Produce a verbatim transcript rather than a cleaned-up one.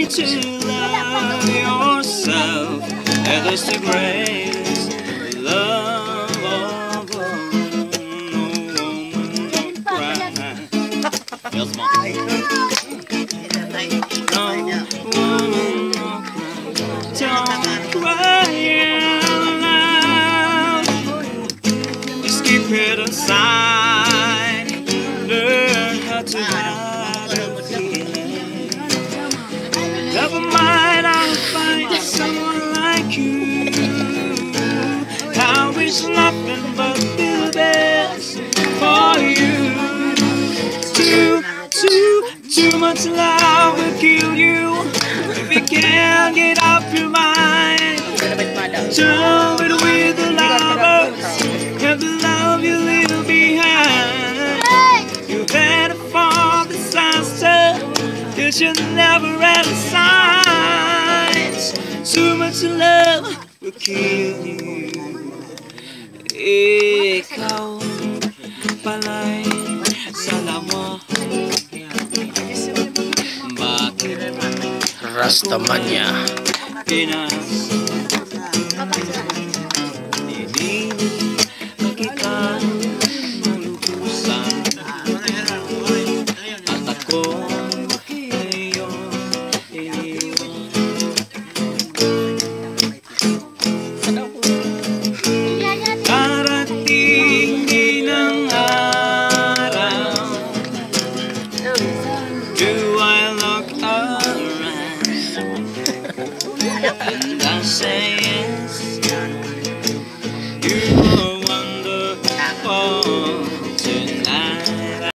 need to love yourself, and that's the greatest love of all. No woman, don't cry. Yes, mom. No woman, don't cry. Don't cry out loud. Just keep it inside. Learn how to hide your feelings. Never mind, I'll find someone like you. I wish nothing but the best for you. Too, too, too much love will kill you if you can't get off your mind. Shove it with the lovers and the love you leave behind. You've had a fall disaster, you should never have signs. Too much love will kill you. Ikaw pala'y salamat. Bakit Rastamania. Pinas